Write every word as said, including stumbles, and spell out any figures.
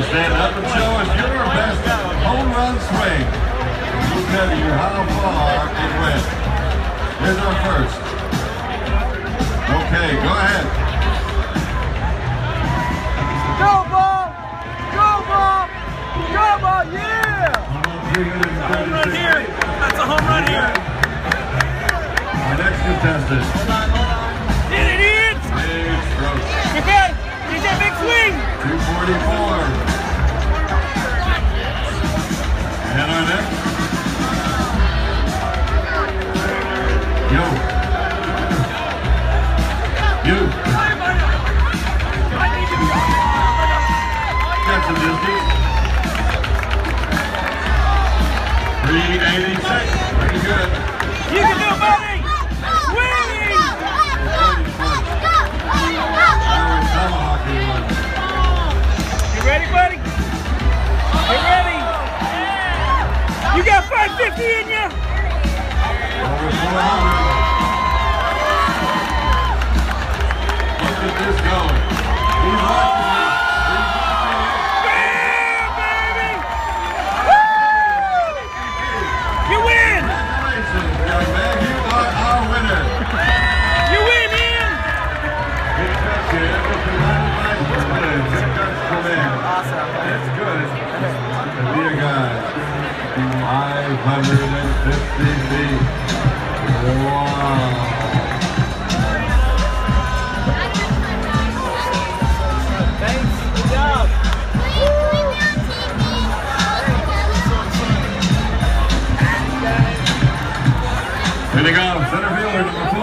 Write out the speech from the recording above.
Stand up and show us your best home run swing. We'll tell you how far it went. Here's our first. Okay, go ahead. Go ball! Go ball! Go ball! Yeah! Home run here. That's a home run here. Our next contestant. Hit it, hit! Big stroke. Get back! Get that big swing! two forty-four. And our next. Yo. You. Got some distance. three eighty-six. Pretty good. You can do it, buddy! Swing! You ready, buddy? You ready? You got five fifty in you? Over four hundred. Look at this going. He's rocking it. Bam, baby! Woo! You win! Congratulations, young man. You are our winner. You win, Ian! Big touch here with the ninety-five percent. Big touch from in. Awesome. That's good. Dear guys, five hundred fifty feet. Wow. Thanks. Good job. Here they go. Center fielder number four.